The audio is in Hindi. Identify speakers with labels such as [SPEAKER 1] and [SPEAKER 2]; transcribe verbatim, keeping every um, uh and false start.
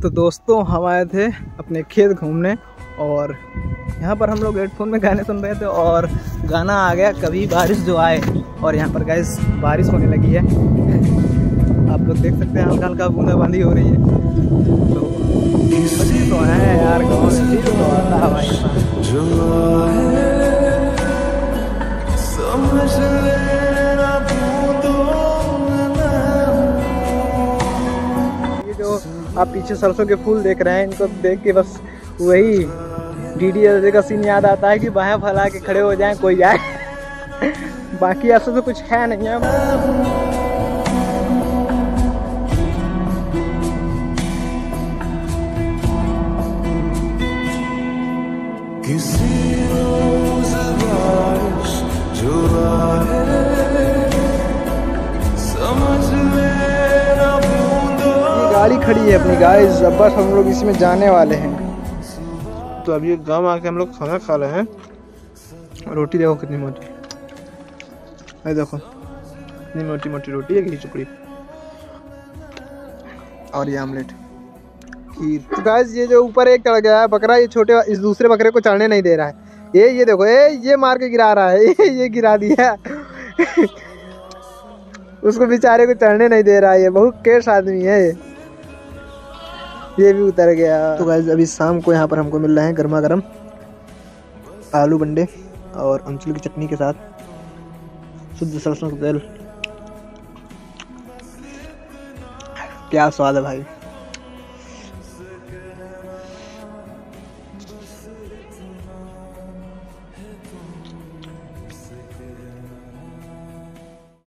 [SPEAKER 1] तो दोस्तों हम आए थे अपने खेत घूमने और यहाँ पर हम लोग हेडफोन में गाने सुन रहे थे और गाना आ गया कभी बारिश जो आए। और यहाँ पर गाइस बारिश होने लगी है, आप लोग देख सकते हैं हल्का हल्का बूंदाबांदी हो रही है। तो तो है यार गाँव में तो आता है भाई। ये जो आप पीछे सरसों के फूल देख रहे हैं, इनको देख के बस वही डी डी एल जे का सीन याद आता है कि बाहें फैला के खड़े हो जाएं कोई जाए। बाकी ऐसा तो कुछ है नहीं है।
[SPEAKER 2] किसी रोज बारिश जो आए समझ लेना बूंदों।
[SPEAKER 1] ये गाड़ी खड़ी है अपनी गाइस, अब बस हम लोग इसमें जाने वाले हैं। तो अभी गांव आके हम लोग खाना खा रहे हैं। रोटी देखो कितनी मोटी है, देखो इतनी मोटी मोटी रोटी है, घी चुपड़ी और ये आमलेट खीर। तो गाइस ये जो ऊपर एक चढ़ गया है बकरा, ये छोटे इस दूसरे बकरे को चढ़ने नहीं दे रहा है। ये ये देखो ये ये मार के गिरा रहा है, ये ये गिरा दिया। उसको बेचारे को चढ़ने नहीं दे रहा है, ये बहुत केस आदमी है। ये ये भी उतर गया। तो गाइस अभी शाम को यहाँ पर हमको मिल रहे हैं गर्मा गर्म आलू बंडे और अमचूर की चटनी के साथ शुद्ध सरसों का तेल। क्या स्वाद है भाई।